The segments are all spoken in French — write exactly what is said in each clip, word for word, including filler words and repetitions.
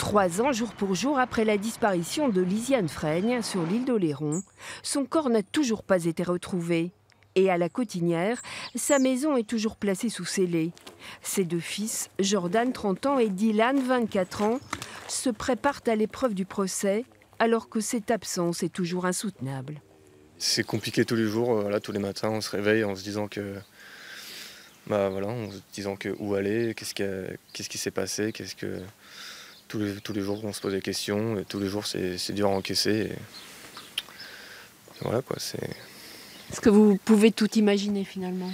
Trois ans, jour pour jour, après la disparition de Lysiane Freigne sur l'île d'Oléron, son corps n'a toujours pas été retrouvé. Et à la Cotinière, sa maison est toujours placée sous scellé. Ses deux fils, Jordan, trente ans, et Dylan, vingt-quatre ans, se préparent à l'épreuve du procès, alors que cette absence est toujours insoutenable. C'est compliqué tous les jours, voilà, tous les matins, on se réveille en se disant que, bah voilà, en se disant que où aller, qu'est-ce qui, a, qu'est-ce qui s'est passé, qu'est-ce que tous les tous les jours on se pose des questions, et tous les jours c'est, c'est dur à encaisser. Et voilà quoi, c'est. Est-ce que vous pouvez tout imaginer finalement?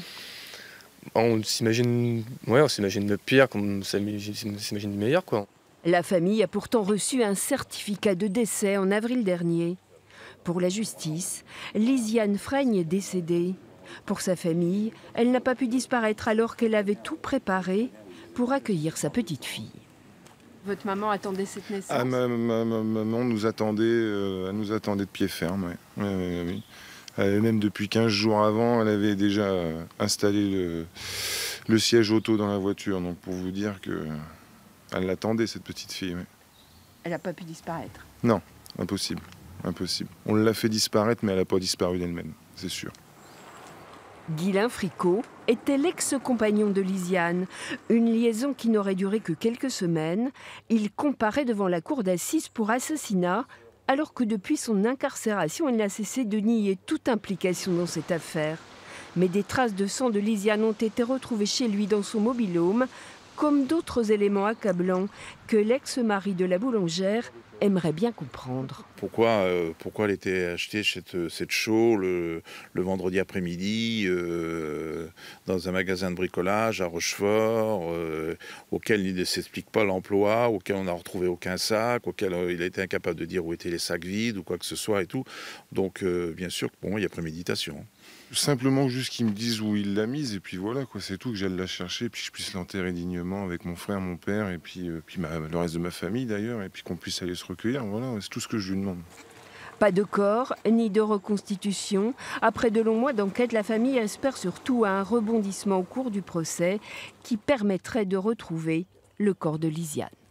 On s'imagine, ouais, on s'imagine le pire, comme on s'imagine le meilleur quoi. La famille a pourtant reçu un certificat de décès en avril dernier. Pour la justice, Lysiane Freigne est décédée. Pour sa famille, elle n'a pas pu disparaître alors qu'elle avait tout préparé pour accueillir sa petite fille. Votre maman attendait cette naissance? Ah, ma, ma, ma maman nous attendait, euh, elle nous attendait de pied ferme, oui. Oui, oui, oui. Elle, même depuis quinze jours avant, elle avait déjà installé le, le siège auto dans la voiture. Donc pour vous dire qu'elle l'attendait, cette petite fille. Oui. Elle n'a pas pu disparaître? Non, impossible. Impossible. On l'a fait disparaître, mais elle n'a pas disparu d'elle-même, c'est sûr. Guylain Fricot était l'ex-compagnon de Lysiane. Une liaison qui n'aurait duré que quelques semaines. Il comparaît devant la cour d'assises pour assassinat, alors que depuis son incarcération, il n'a cessé de nier toute implication dans cette affaire. Mais des traces de sang de Lysiane ont été retrouvées chez lui dans son mobil-home, comme d'autres éléments accablants que l'ex-mari de la boulangère aimerait bien comprendre. Pourquoi, euh, pourquoi elle était achetée cette, cette chaux le, le vendredi après-midi euh, dans un magasin de bricolage à Rochefort, euh, auquel il ne s'explique pas l'emploi, auquel on n'a retrouvé aucun sac, auquel euh, il a été incapable de dire où étaient les sacs vides ou quoi que ce soit et tout. Donc euh, bien sûr, pour moi, il y a préméditation. Simplement juste qu'ils me disent où il l'a mise et puis voilà quoi, c'est tout, que j'aille la chercher, puis que je puisse l'enterrer dignement avec mon frère, mon père et puis, euh, puis ma, le reste de ma famille d'ailleurs, et puis qu'on puisse aller se recueillir, voilà, c'est tout ce que je lui demande. Pas de corps, ni de reconstitution. Après de longs mois d'enquête, la famille espère surtout un rebondissement au cours du procès qui permettrait de retrouver le corps de Lysiane.